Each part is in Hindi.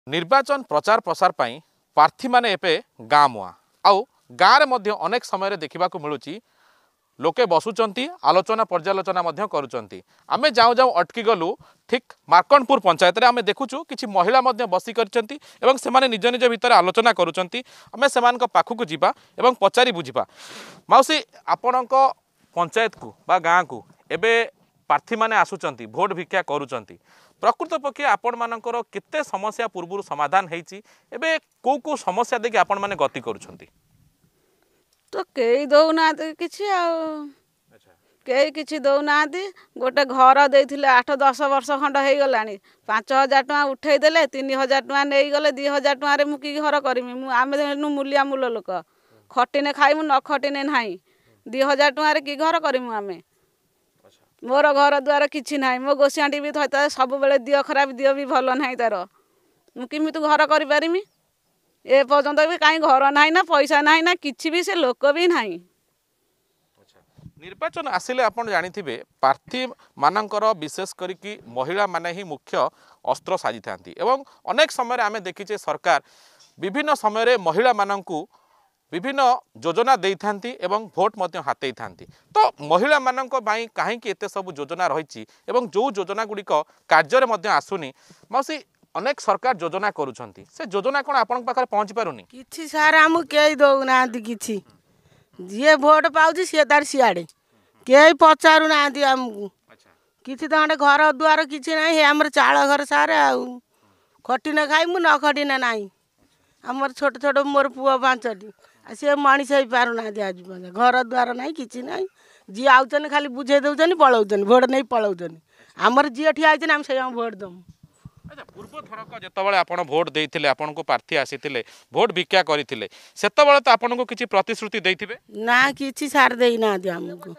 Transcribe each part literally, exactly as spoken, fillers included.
निर्वाचन प्रचार प्रसार पाई प्रार्थी माने एपे गाँ मुआ आउ गाँव में अनेक समय देखा मिलूँ लोके बसुचंती आलोचना पर्यालोचना करुचंती आमे जाऊँ जाऊँ अटकी गलु ठीक मार्कंडपुर पंचायत रे आमे देखुचु किछि महिला मध्य बसी करचंती एवं सेमाने निज निज भितर आलोचना करुचंती आमे सेमानक पाखकु जिबा एवं पचारि बुझिबा। माउसी आपणक पंचायत को बा गाँ को एबे प्रार्थी माने आसुचंती भोट भिक्षा करुचंती प्रकृत पक्षे आपण मानकर केते समस्या पूर्व समाधान हेछि एबे को को समस्या देखि आपण माने गति करुचंती तो कई दौना किसी कई किसी दौना गोटे घर देते आठ दस वर्ष खंड हो गला पांच हजार टका उठेदेले तीन हजार टका नहीं गले दी हजार टकर मुझे घर करमी आम मूलिया मूल लोक खटिने खाइमु न खटिने ना दी हजार टकर कि घर करमु आम मोर घर द्वार किसी ना मो गोसियाटी भी थता सब बेले दिह खराब दिह भी भल ना तार मुझे घर करी ए पर्यंत भी कहीं घर ना ना पैसा ना ना किसी भी से लोक भी ना। निर्वाचन आसिले आपण जानिथिबे प्रार्थी मानकर विशेष करिकी महिला माने ही मुख्य अस्त्र साजी थांती एवं अनेक समय आमे देखिचे सरकार विभिन्न समय महिला माननकु विभिन्न योजना देई थांती एवं भोट मध्य हातेई थांती तो महिला माननक बाई काहे कि एते सब योजना रहिछि एवं जो योजना गुड़िक कार्य मध्य आसुनी मौसी अनेक सरकार योजना करुछंती से योजना कोन आपन पाखरे पहुंची पारुनी किछि सार हम केई दउ नांती किछि जे भोट पाउछि से तार सियाडे केई पचारु नांती हमकु किछि त हंडे घर दुआर किछि नाही हे हमर चाळ घर सारे आउ खटिने खाइमु न खटिने नाही हमर छोट छोट मोर पुआ पांचटी से मनीष ही पारु नांती आज घर दुआर नाही किछि नाही जी आउछन खाली बुझे दउछन पळौछन भोट नहीं पळौछन हमर जी ठिया आइछन हम से भोट दम। अच्छा पूर्व थरक जितेबाला आपण भोट देइथिले आपण को प्रार्थी आसीथिले भोट भिक्षा करिथिले सेतेबाला तो आपण को किछि प्रतिश्रुति देइथिबे ना किछि सार देई ना दे हमको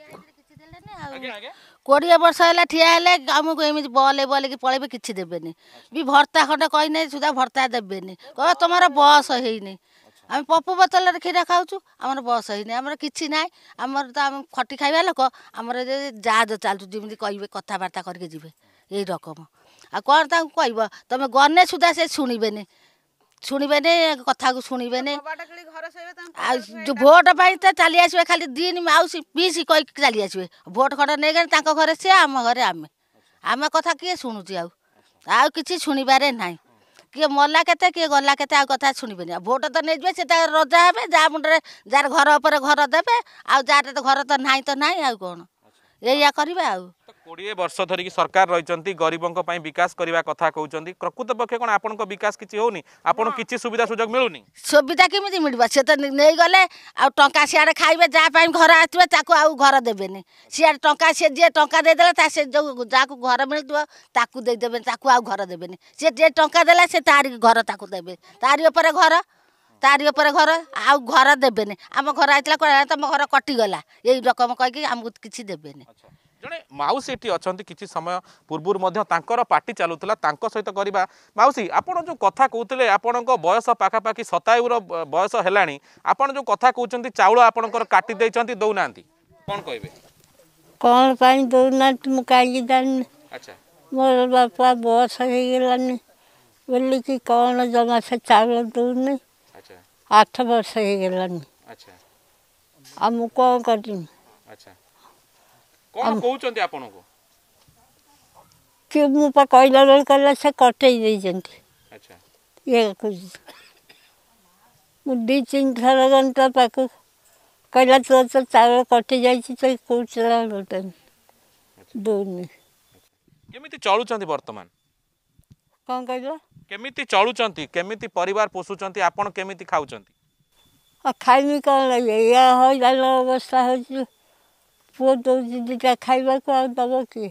कोड़े वर्ष है ठिया हेले आमको एमती बले बल कि पलैबे किछि देबेनी भी भर्ता खंड कही नहीं सुधा भर्ता देबेनी कह तुम बस है आम पपु बोतल क्षीर खाऊँ आमर बस है आमर किछि ना आमर तो आम खटी खाइबा लोक आमर जहाज चलु जमी कहे कथबार्ता करके जी यही रकम आ कौन ताक कह तुम गने सुधा से शुणबे शुणबे कथा को शुणबे जो भोट पाई तो चली आसवे खाली दिन मौसी पीसी कह चली आसवे भोट खंड नहीं गए घरे सी आम घरे आम आम कथा किए शुणुची आउ कि शुणबारे ना किए मला केते किए गला केते आ कथा शुणबे भोट तो नहीं से रजा हे जहाँ मुंडे जार घर उपर घर देवे आ जार तो घर तो ना तो ना आ कौन या करेंगे आ कोड़े वर्ष धरिकी सरकार रही गरीबों विकास करने कथा कहते प्रकृत पक्षे कौन आपन विकास किसी होनी आपन किसी सुविधा सुजोग मिलूनी सुविधा केमी मिल सी तो नहीं गले आ टा सियाड़े खाइबे जहाँ घर आसवे ताकू आउ घर देवेनि सियाड़े टा सी जी टा देदेला से जो जहाँ घर मिलू ताकू देदेवे ताकू आउ घर देवेनि सी जे टा देला से तारी घर ताकू देवे तारी उपर घर तारी उपर घर आउ घर देवेनि आम घर आइला तुम घर कटिगला यही रकम कहीकि आमको किसी देवेनि जड़े माउसी एटी अच्छा किसी समय पूर्व पार्टी चलूला सहित करवा माउसी आपड़ जो कथा कहते आपण बयस पाखापाखि सतायु बयस है आपड़ जो कथा कहते चाउल आपंकर काटी देती दौना कौन कहे कौन पाई दौना कहीं जानी अच्छा मोर बापा बस हो गलानी बोली कि कौन जमा से चाउल दौनी अच्छा आठ वर्ष हो गलानी अच्छा आम कौन कर अच्छा कौन कहउचंती आपन को कि मु पा कहला बेल कहला से कटई देजंती अच्छा ये कुछ मु दी तीन थर घंटा पाक कहला तो तो चावल कटि जाई छी तो कोचला रोटन दोनी केमिति चलुचंती वर्तमान कौन कहला केमिति चलुचंती केमिति परिवार पोसुचंती आपन केमिति खाउचंती आ खाइमी कौन लगे या हो जाला अवस्था हो पुओ दौजी दुटा खाइबा को आ दब कि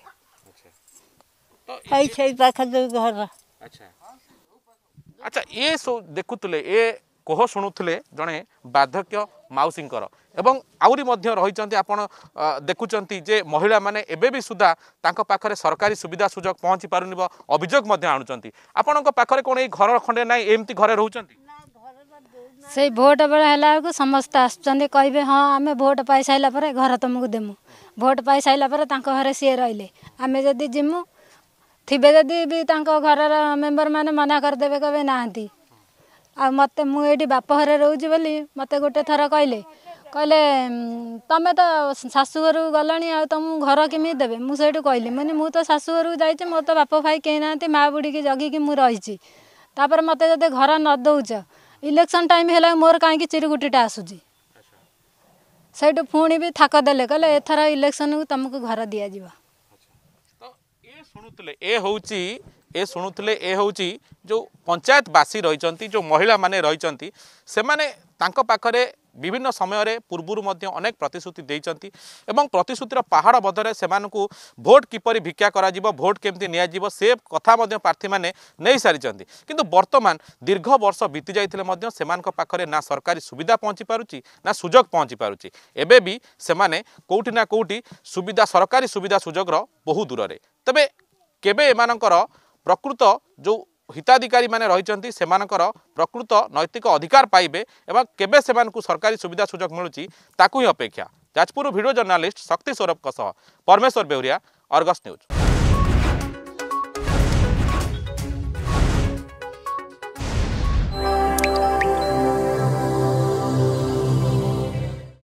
ऐसे पाख दो घर अच्छा अच्छा ये सो देखुतले ए कह शुणुले जड़े बार्धक्य माउसींकर एवं आउरी मध्य रही आपण देखुंत जे महिला माने एबे भी सुधा तांको पाखरे सरकारी सुविधा सुजोग पहुँची पारुनी अभियोग आणुचंती आपण पाखरे कौन ये घर खंडे ना एमती घरे रहउचंती से भोट बेला समस्त आसुच्चंदी कहे हाँ आम भोट पाई साइला पर घर तुमको देमु भोट पाई साइला पर तांको घरे सी रहिले आमे जदि जिमु ଥିବେ ଯଦି ବି ତାଙ୍କ ଘରର ମେମ୍ବର ମାନେ ମନା କରିଦେବେ କହିବେ ନାହାନ୍ତି। ଆଉ ମୋତେ ମୁଁ ଏଇଠି ବାପ ଘରେ ରହୁଛି ବୋଲି ମୋତେ ଗୋଟେ ଥର କହିଲେ କହିଲେ ତମେ ତ ଶାଶୁଘରକୁ ଗଲଣି ଆଉ ତମକୁ ଘର କେମିତି ଦେବେ। ମୁଁ ସେଇଠୁ କହିଲି ମାନେ ମୁଁ ତ ଶାଶୁଘରକୁ ଯାଇଛି ମୋର ତ ବାପ ଭାଇ କେହି ନାହାନ୍ତି ମା ବୁଢ଼ୀକି ଜଗିକି ମୁଁ ରହିଛି। ତାପରେ ମୋତେ ଯଦି ଘର ନ ଦେଉଛ ଇଲେକ୍ସନ ଟାଇମ୍ ହେଲା ମୋର କାହିଁକି ଚିରୁଗୁଟିଟା ଆସୁଛି। ସେଇଠୁ ପୁଣି ବି ଥାକ ଦେଲେ କହିଲେ ଏଥର ଇଲେକ୍ସନକୁ ତମକୁ ଘର ଦିଆଯିବ। ଏ ଶୁଣୁଥିଲେ ଏ ହେଉଛି ଏ ଶୁଣୁଥିଲେ ଏ ହେଉଛି ଯେଉଁ ପଞ୍ଚାୟତବାସୀ ରହିଛନ୍ତି ଯେଉଁ ମହିଳାମାନେ ରହିଛନ୍ତି ସେମାନେ ତାଙ୍କ ପାଖରେ ବିଭିନ୍ନ ସମୟରେ ପୂର୍ବରୁ ମଧ୍ୟ ଅନେକ ପ୍ରତିଶ୍ରୁତି ଦେଇଛନ୍ତି ଏବଂ ପ୍ରତିଶ୍ରୁତିର ପାହାଡ଼ ବଦଳରେ ସେମାନଙ୍କୁ ଭୋଟ କିପରି ଭିକ୍ଷା କରାଯିବ ଭୋଟ କେମିତି ନିଆଯିବ ସେ କଥା ମଧ୍ୟ ପ୍ରାର୍ଥୀମାନେ ନେଇ ସାରିଛନ୍ତି। କିନ୍ତୁ ବର୍ତ୍ତମାନ ଦୀର୍ଘ ବର୍ଷ ବିତି ଯାଇଥିଲେ ମଧ୍ୟ ସେମାନଙ୍କ ପାଖରେ ନା ସରକାରୀ ସୁବିଧା ପହଞ୍ଚି ପାରୁଛି ନା ସୁଯୋଗ ପହଞ୍ଚି ପାରୁଛି। ଏବେ ବି ସେମାନେ କେଉଁଠି ନା କେଉଁଠି ସୁବିଧା ସରକାରୀ ସୁବିଧା ସୁଯୋଗର ବହୁ ଦୂରରେ। ତେବେ କେବେ ଏମାନଙ୍କର ପ୍ରକୃତ ଯେଉଁ ହିତାଧିकारी माने रही सेमानकर प्रकृत नैतिक अधिकार पाइबे एवं केबे सेमानकु सरकारी सुविधा सुजोग मिलुची ताकू ही अपेक्षा। जाजपुर वीडियो जर्नालिस्ट शक्ति सौरभ परमेश्वर बेहुरिया, अर्गस न्यूज।